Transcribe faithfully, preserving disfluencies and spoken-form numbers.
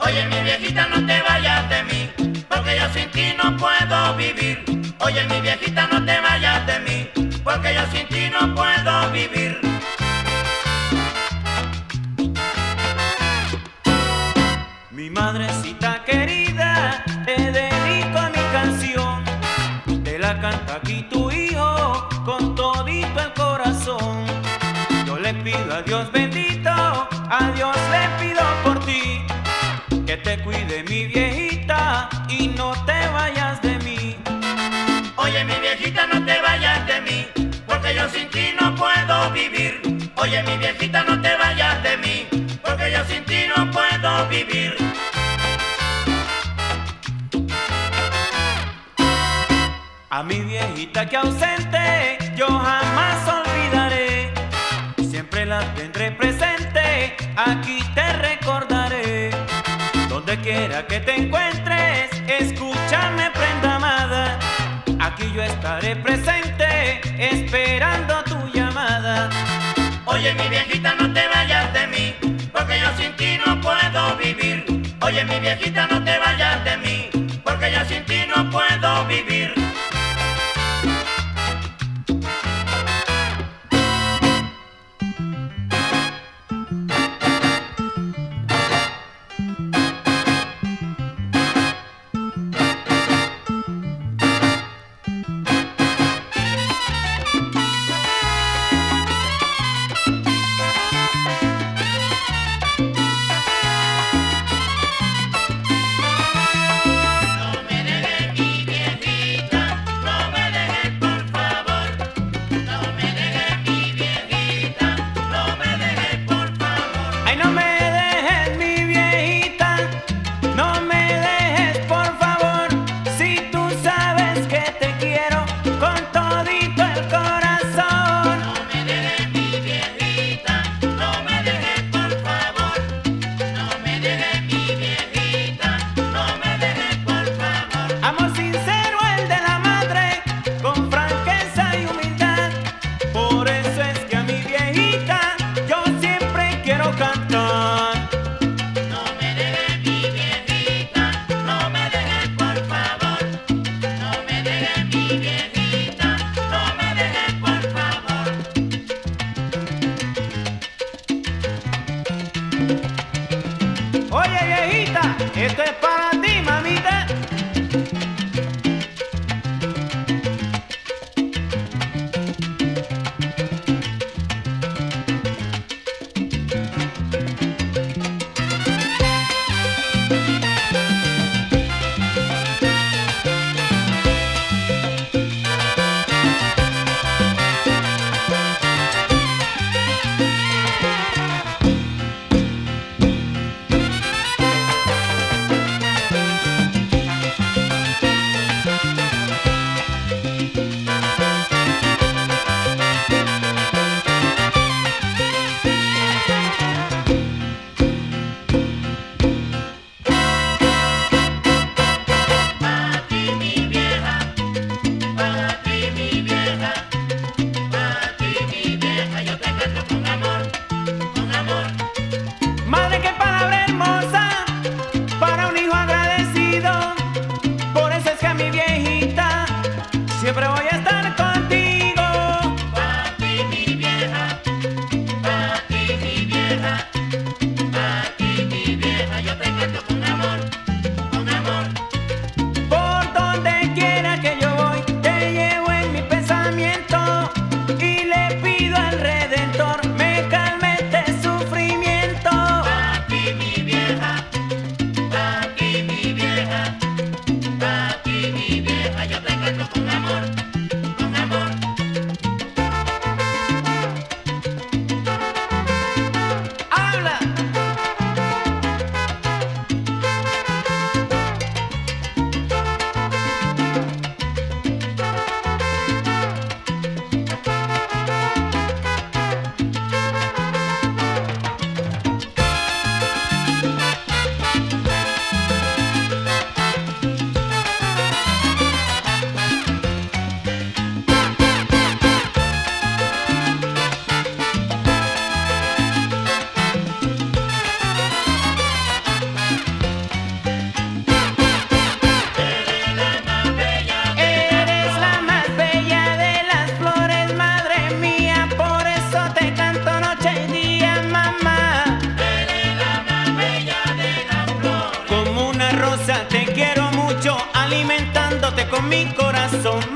Oye, mi viejita, no te vayas de mí, porque yo sin ti no puedo vivir. Oye, mi viejita, no te vayas de mí, porque yo sin ti no puedo vivir. Mi madrecita querida, te dedico mi canción. Te la canta aquí tu hijo con todito el corazón. Yo le pido a Dios bendito, a Dios le pido por ti, que te cuide mi viejita y no te vayas de mí. Oye, mi viejita, no te vayas de mí, porque yo sin ti no puedo vivir. Oye, mi viejita, no te vayas de mí, porque yo sin ti no puedo vivir. A mi viejita que ausente yo jamás olvidaré, siempre la tendré presente, aquí te recordaré. Donde quiera que te encuentres, escúchame, prenda amada, aquí yo estaré presente, esperando tu llamada. Oye, mi viejita, no te vayas de mí, porque yo sin ti no puedo vivir. Oye, mi viejita, no te vayas de mí, porque yo sin ti no puedo vivir. Oye, viejita, esto es para ti, mamita. con mi corazón.